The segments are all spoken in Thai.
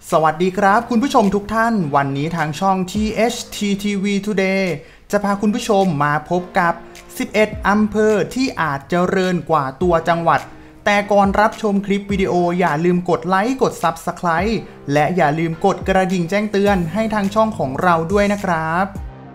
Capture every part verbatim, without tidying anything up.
สวัสดีครับคุณผู้ชมทุกท่านวันนี้ทางช่อง ที เอช ที ที วี Today จะพาคุณผู้ชมมาพบกับสิบเอ็ดอำเภอที่อาจเจริญกว่าตัวจังหวัดแต่ก่อนรับชมคลิปวิดีโออย่าลืมกดไลค์กด ซับสไครบ์ และอย่าลืมกดกระดิ่งแจ้งเตือนให้ทางช่องของเราด้วยนะครับ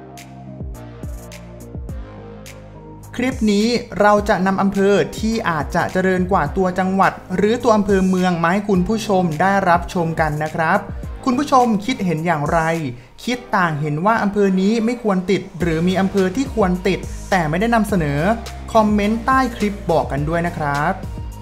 คลิปนี้เราจะนำอำเภอที่อาจจะเจริญกว่าตัวจังหวัดหรือตัวอำเภอเมืองมาให้คุณผู้ชมได้รับชมกันนะครับคุณผู้ชมคิดเห็นอย่างไรคิดต่างเห็นว่าอำเภอนี้ไม่ควรติดหรือมีอำเภอที่ควรติดแต่ไม่ได้นำเสนอคอมเมนต์ใต้คลิปบอกกันด้วยนะครับ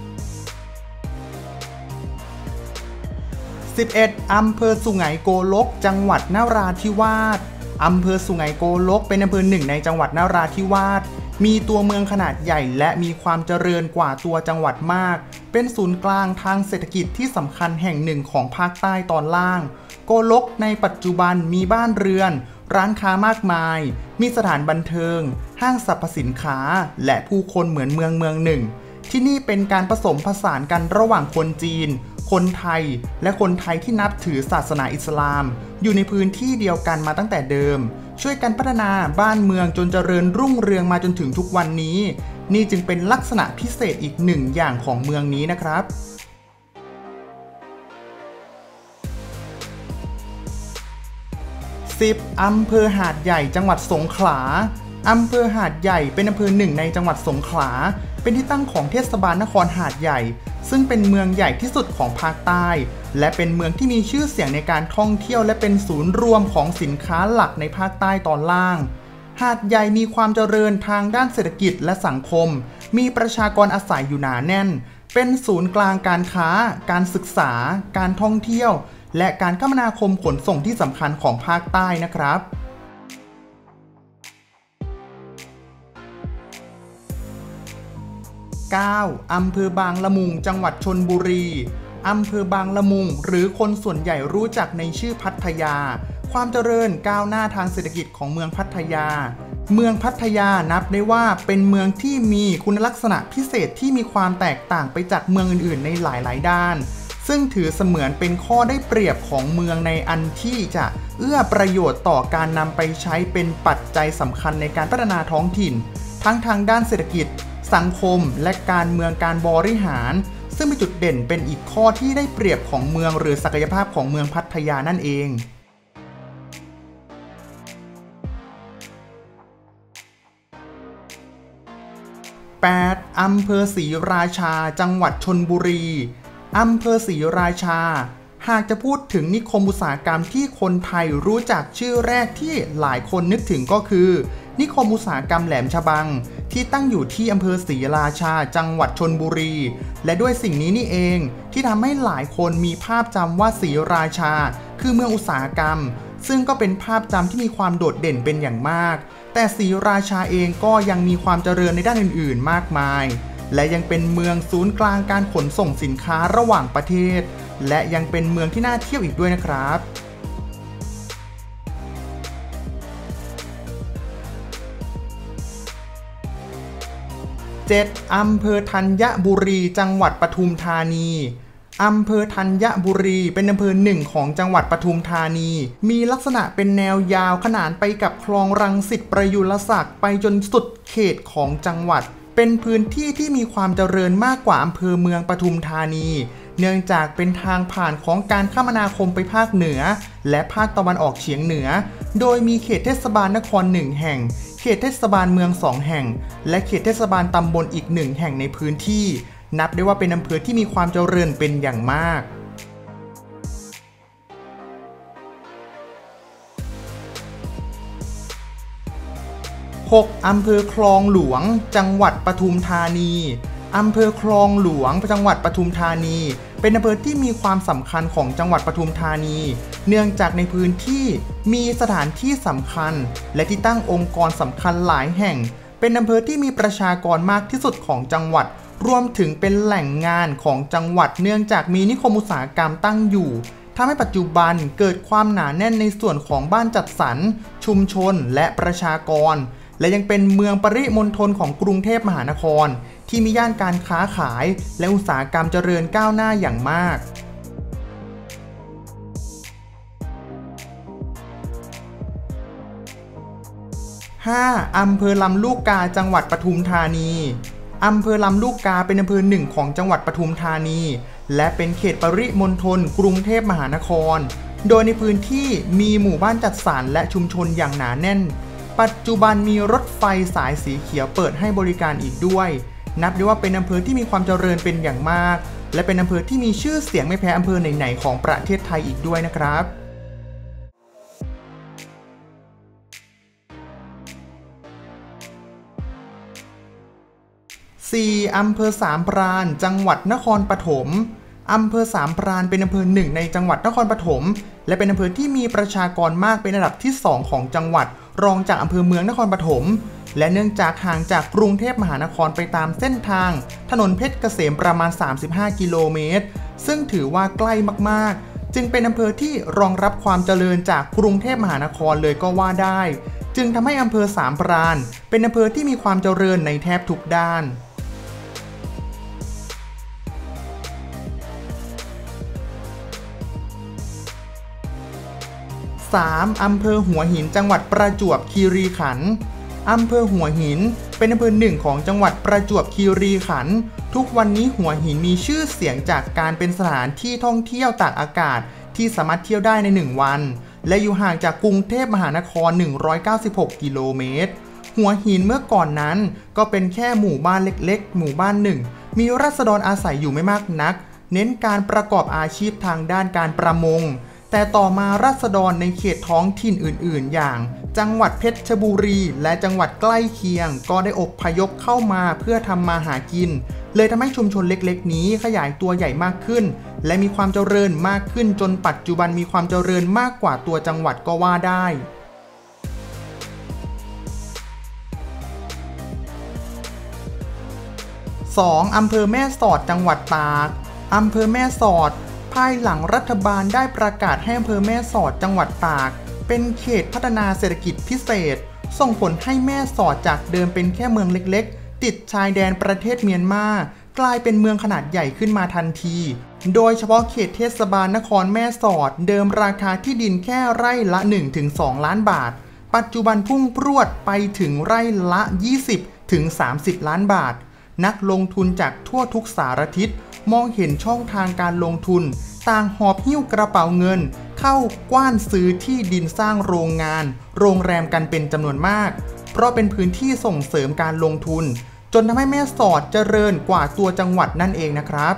สิบเอ็ดอำเภอสุไหงโกลกจังหวัดนราธิวาสอำเภอสุไหงโกลกเป็นอำเภอหนึ่งในจังหวัดนราธิวาสมีตัวเมืองขนาดใหญ่และมีความเจริญกว่าตัวจังหวัดมากเป็นศูนย์กลางทางเศรษฐกิจที่สำคัญแห่งหนึ่งของภาคใต้ตอนล่างโกลกในปัจจุบันมีบ้านเรือนร้านค้ามากมายมีสถานบันเทิงห้างสรรพสินค้าและผู้คนเหมือนเมืองเมืองหนึ่งที่นี่เป็นการผสมผสานกันระหว่างคนจีนคนไทยและคนไทยที่นับถือศาสนาอิสลามอยู่ในพื้นที่เดียวกันมาตั้งแต่เดิมช่วยกันพัฒนาบ้านเมืองจนเจริญรุ่งเรืองมาจนถึงทุกวันนี้นี่จึงเป็นลักษณะพิเศษอีกหนึ่งอย่างของเมืองนี้นะครับสิบอำเภอหาดใหญ่จังหวัดสงขลาอำเภอหาดใหญ่เป็นอำเภอหนึ่งในจังหวัดสงขลาเป็นที่ตั้งของเทศบาลนครหาดใหญ่ซึ่งเป็นเมืองใหญ่ที่สุดของภาคใต้และเป็นเมืองที่มีชื่อเสียงในการท่องเที่ยวและเป็นศูนย์รวมของสินค้าหลักในภาคใต้ตอนล่างหาดใหญ่มีความเจริญทางด้านเศรษฐกิจและสังคมมีประชากรอาศัยอยู่หนาแน่นเป็นศูนย์กลางการค้าการศึกษาการท่องเที่ยวและการคมนาคมขนส่งที่สำคัญของภาคใต้นะครับเก้าอำเภอบางละมุงจังหวัดชลบุรีอำเภอบางละมุงหรือคนส่วนใหญ่รู้จักในชื่อพัทยาความเจริญก้าวหน้าทางเศรษฐกิจของเมืองพัทยาเมืองพัทยานับได้ว่าเป็นเมืองที่มีคุณลักษณะพิเศษที่มีความแตกต่างไปจากเมืองอื่นๆในหลายๆด้านซึ่งถือเสมือนเป็นข้อได้เปรียบของเมืองในอันที่จะเอื้อประโยชน์ต่อการนำไปใช้เป็นปัจจัยสำคัญในการพัฒนาท้องถิ่นทั้งทางด้านเศรษฐกิจสังคมและการเมืองการบริหารซึ่งเป็นจุดเด่นเป็นอีกข้อที่ได้เปรียบของเมืองหรือศักยภาพของเมืองพัทยานั่นเองแปดอำเภอศรีราชาจังหวัดชลบุรีอำเภอศรีราชาหากจะพูดถึงนิคมอุตสาหกรรมที่คนไทยรู้จักชื่อแรกที่หลายคนนึกถึงก็คือนิคมอุตสาหกรรมแหลมฉบังที่ตั้งอยู่ที่อำเภอศรีราชาจังหวัดชลบุรีและด้วยสิ่งนี้นี่เองที่ทำให้หลายคนมีภาพจำว่าศรีราชาคือเมืองอุตสาหกรรมซึ่งก็เป็นภาพจำที่มีความโดดเด่นเป็นอย่างมากแต่ศรีราชาเองก็ยังมีความเจริญในด้านอื่นๆมากมายและยังเป็นเมืองศูนย์กลางการขนส่งสินค้าระหว่างประเทศและยังเป็นเมืองที่น่าเที่ยวอีกด้วยนะครับเจ็ดอำเภอธัญบุรีจังหวัดปทุมธานีอำเภอธัญบุรีเป็นอำเภอหนึ่งของจังหวัดปทุมธานีมีลักษณะเป็นแนวยาวขนานไปกับคลองรังสิตประยุรศักดิ์ไปจนสุดเขตของจังหวัดเป็นพื้นที่ที่มีความเจริญมากกว่าอำเภอเมืองปทุมธานีเนื่องจากเป็นทางผ่านของการคมนาคมไปภาคเหนือและภาคตะวันออกเฉียงเหนือโดยมีเขตเทศบาลนครหนึ่งแห่งเขตเทศบาลเมืองสองแห่งและเขตเทศบาลตำบลอีกหนึ่งแห่งในพื้นที่นับได้ว่าเป็นอำเภอที่มีความเจริญเป็นอย่างมากหกอำเภอคลองหลวงจังหวัดปทุมธานีอำเภอคลองหลวงจังหวัดปทุมธานีเป็นอำเภอที่มีความสำคัญของจังหวัดปทุมธานีเนื่องจากในพื้นที่มีสถานที่สำคัญและที่ตั้งองค์กรสำคัญหลายแห่งเป็นอำเภอที่มีประชากรมากที่สุดของจังหวัดรวมถึงเป็นแหล่งงานของจังหวัดเนื่องจากมีนิคมอุตสาหกรรมตั้งอยู่ทำให้ปัจจุบันเกิดความหนาแน่นในส่วนของบ้านจัดสรรชุมชนและประชากรและยังเป็นเมืองปริมณฑลของกรุงเทพมหานครที่มีย่านการค้าขายและอุตสาหกรรมเจริญก้าวหน้าอย่างมากห้า อำเภอลำลูกกาจังหวัดปทุมธานีอำเภอลำลูกกาเป็นอำเภอหนึ่งของจังหวัดปทุมธานีและเป็นเขตปริมณฑลกรุงเทพมหานครโดยในพื้นที่มีหมู่บ้านจัดสรรและชุมชนอย่างหนาแน่นปัจจุบันมีรถไฟสายสีเขียวเปิดให้บริการอีกด้วยนับได้ว่าเป็นอำเภอที่มีความเจริญเป็นอย่างมากและเป็นอำเภอที่มีชื่อเสียงไม่แพ้อำเภอไหนๆของประเทศไทยอีกด้วยนะครับสี่ อำเภอสามพรานจังหวัดนครปฐมอำเภอสามพรานเป็นอำเภอหนึ่งในจังหวัดนครปฐมและเป็นอำเภอที่มีประชากรมากเป็นอันดับที่สองของจังหวัดรองจากอำเภอเมืองนครปฐมและเนื่องจากห่างจากกรุงเทพมหานครไปตามเส้นทางถนนเพชรเกษมประมาณสามสิบห้ากิโลเมตรซึ่งถือว่าใกล้มากๆจึงเป็นอำเภอที่รองรับความเจริญจากกรุงเทพมหานครเลยก็ว่าได้จึงทำให้อำเภอสามพรานเป็นอำเภอที่มีความเจริญในแทบทุกด้านสาม อำเภอหัวหินจังหวัดประจวบคีรีขันธ์อำเภอหัวหินเป็นอำเภอหนึ่งของจังหวัดประจวบคีรีขันธ์ทุกวันนี้หัวหินมีชื่อเสียงจากการเป็นสถานที่ท่องเที่ยวตากอากาศที่สามารถเที่ยวได้ในหนึ่งวันและอยู่ห่างจากกรุงเทพมหานครหนึ่งร้อยเก้าสิบหกกิโลเมตรหัวหินเมื่อก่อนนั้นก็เป็นแค่หมู่บ้านเล็กๆหมู่บ้านหนึ่งมีราษฎรอาศัยอยู่ไม่มากนักเน้นการประกอบอาชีพทางด้านการประมงแต่ต่อมาราษฎรในเขตท้องถิ่นอื่นๆอย่างจังหวัดเพชรบุรีและจังหวัดใกล้เคียงก็ได้อพยพเข้ามาเพื่อทำมาหากินเลยทำให้ชุมชนเล็กๆนี้ขยายตัวใหญ่มากขึ้นและมีความเจริญมากขึ้นจนปัจจุบันมีความเจริญมากกว่าตัวจังหวัดก็ว่าได้สอง อำเภอแม่สอดจังหวัดตากอำเภอแม่สอดภายหลังรัฐบาลได้ประกาศให้อำเภอแม่สอดจังหวัดตากเป็นเขตพัฒนาเศรษฐกิจพิเศษส่งผลให้แม่สอดจากเดิมเป็นแค่เมืองเล็กๆติดชายแดนประเทศเมียนมากลายเป็นเมืองขนาดใหญ่ขึ้นมาทันทีโดยเฉพาะเขตเทศบาลนครแม่สอดเดิมราคาที่ดินแค่ไร่ละ หนึ่งถึงสอง ล้านบาทปัจจุบันพุ่งพรวดไปถึงไร่ละ ยี่สิบถึงสามสิบ ล้านบาทนักลงทุนจากทั่วทุกสารทิศมองเห็นช่องทางการลงทุนต่างหอบหิ้วกระเป๋าเงินเข้ากว้านซื้อที่ดินสร้างโรงงานโรงแรมกันเป็นจำนวนมากเพราะเป็นพื้นที่ส่งเสริมการลงทุนจนทำให้แม่สอดเจริญกว่าตัวจังหวัดนั่นเองนะครับ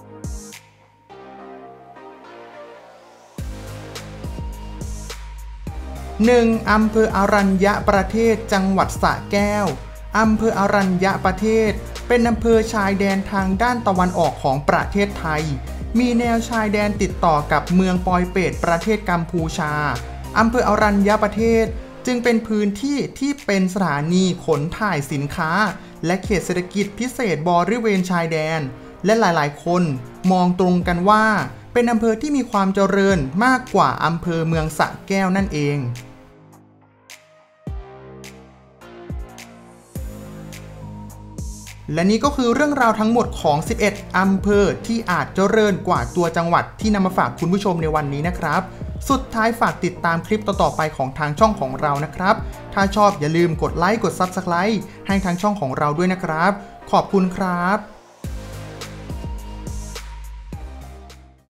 หนึ่ง อำเภออรัญญประเทศจังหวัดสระแก้วอำเภออรัญญประเทศเป็นอำเภอชายแดนทางด้านตะวันออกของประเทศไทยมีแนวชายแดนติดต่อกับเมืองปอยเปตประเทศกัมพูชาอำเภออรัญญประเทศจึงเป็นพื้นที่ที่เป็นสถานีขนถ่ายสินค้าและเขตเศรษฐกิจพิเศษบริเวณชายแดนและหลายๆคนมองตรงกันว่าเป็นอำเภอที่มีความเจริญมากกว่าอำเภอเมืองสระแก้วนั่นเองและนี่ก็คือเรื่องราวทั้งหมดของสิบเอ็ดอำเภอที่อาจเจริญกว่าตัวจังหวัดที่นำมาฝากคุณผู้ชมในวันนี้นะครับสุดท้ายฝากติดตามคลิปต่อๆไปของทางช่องของเรานะครับถ้าชอบอย่าลืมกดไลค์กด ซับสไครบ์ ให้ทางช่องของเราด้วยนะครับขอบคุณครับ